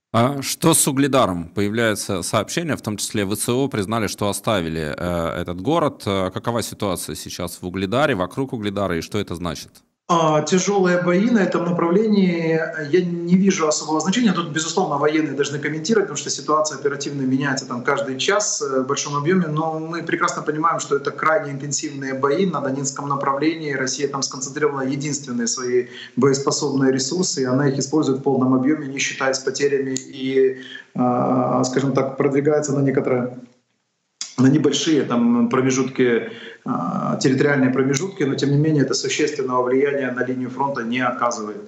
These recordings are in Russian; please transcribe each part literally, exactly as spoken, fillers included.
А что с Угледаром? Появляется сообщение, в том числе ВСО признали, что оставили э, этот город. Э, Какова ситуация сейчас в Угледаре, вокруг Угледара, и что это значит? А, Тяжелые бои на этом направлении, я не вижу особого значения. Тут, безусловно, военные должны комментировать, потому что ситуация оперативно меняется там каждый час э, в большом объеме. Но мы прекрасно понимаем, что это крайне интенсивные бои на Донецком направлении. Россия там сконцентрировала единственные свои боеспособные ресурсы, и она их использует в полном объеме, не считаясь потерями, и, а, скажем так, продвигается на некоторое на небольшие там промежутки, а, территориальные промежутки, но тем не менее это существенного влияния на линию фронта не оказывает.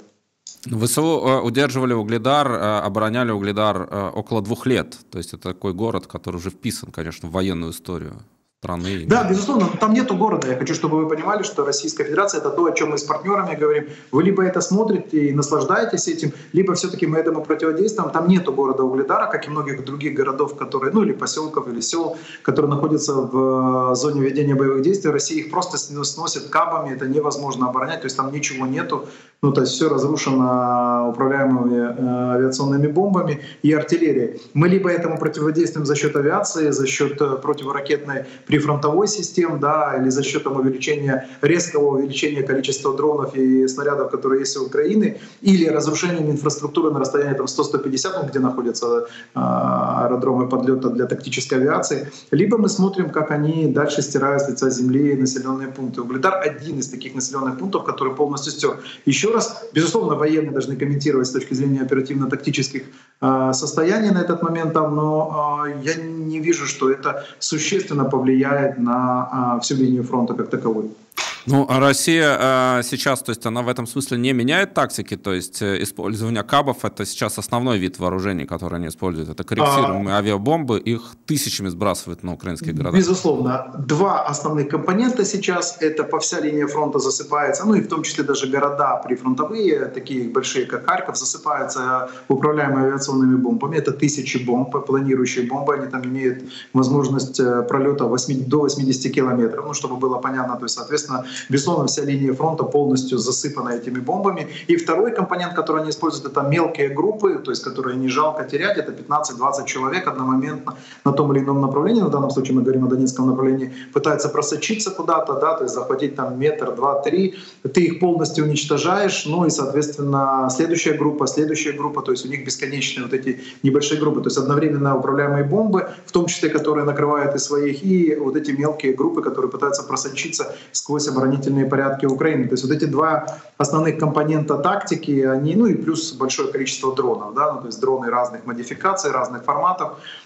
ВСО э, удерживали Угледар, э, обороняли Угледар э, около двух лет. То есть это такой город, который уже вписан, конечно, в военную историю страны. Да, безусловно, там нету города. Я хочу, чтобы вы понимали, что Российская Федерация — это то, о чем мы с партнерами говорим. Вы либо это смотрите и наслаждаетесь этим, либо все-таки мы этому противодействуем. Там нету города Угледара, как и многих других городов, которые, ну или поселков, или сел, которые находятся в зоне ведения боевых действий. Россия их просто сносит кабами, это невозможно оборонять, то есть там ничего нету. Ну, то есть все разрушено управляемыми э, авиационными бомбами и артиллерией. Мы либо этому противодействуем за счет авиации, за счет э, противоракетной прифронтовой систем, да, или за счет там, увеличения, резкого увеличения количества дронов и снарядов, которые есть у Украины, или разрушением инфраструктуры на расстоянии там, сто — сто пятьдесят, ну, где находятся э, аэродромы подлета для тактической авиации, либо мы смотрим, как они дальше стирают с лица земли населенные пункты. Угледар — один из таких населенных пунктов, который полностью стер. Еще раз, безусловно, военные должны комментировать с точки зрения оперативно-тактических э, состояний на этот момент, там, но э, я не вижу, что это существенно повлияет на э, всю линию фронта как таковой. Ну, а Россия э, сейчас, то есть она в этом смысле не меняет тактики, то есть э, использование кабов — это сейчас основной вид вооружений, который они используют. Это корректируемые а... авиабомбы, их тысячами сбрасывают на украинские города. Безусловно. Два основных компонента сейчас — это по вся линия фронта засыпается, ну и в том числе даже города прифронтовые, такие большие, как Харьков, засыпаются управляемыми авиационными бомбами. Это тысячи бомб, планирующие бомбы, они там имеют возможность пролета до восьмидесяти километров, ну чтобы было понятно, то есть, соответственно, безусловно, вся линия фронта полностью засыпана этими бомбами. И второй компонент, который они используют, это мелкие группы, то есть которые не жалко терять, это пятнадцать-двадцать человек одномоментно на том или ином направлении, в данном случае мы говорим о Донецком направлении, пытаются просочиться куда-то, да, то есть захватить там метр, два, три, ты их полностью уничтожаешь, ну и, соответственно, следующая группа, следующая группа, то есть у них бесконечные вот эти небольшие группы, то есть одновременно управляемые бомбы, в том числе, которые накрывают и своих, и вот эти мелкие группы, которые пытаются просочиться сквозь оборонительные порядки Украины. То есть вот эти два основных компонента тактики, они, ну и плюс большое количество дронов, да, ну, то есть дроны разных модификаций, разных форматов,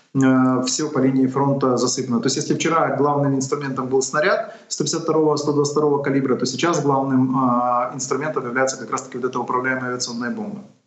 э, все по линии фронта засыпано. То есть если вчера главным инструментом был снаряд сто пятьдесят второго — сто двадцать второго калибра, то сейчас главным э, инструментом является как раз-таки вот эта управляемая авиационная бомба.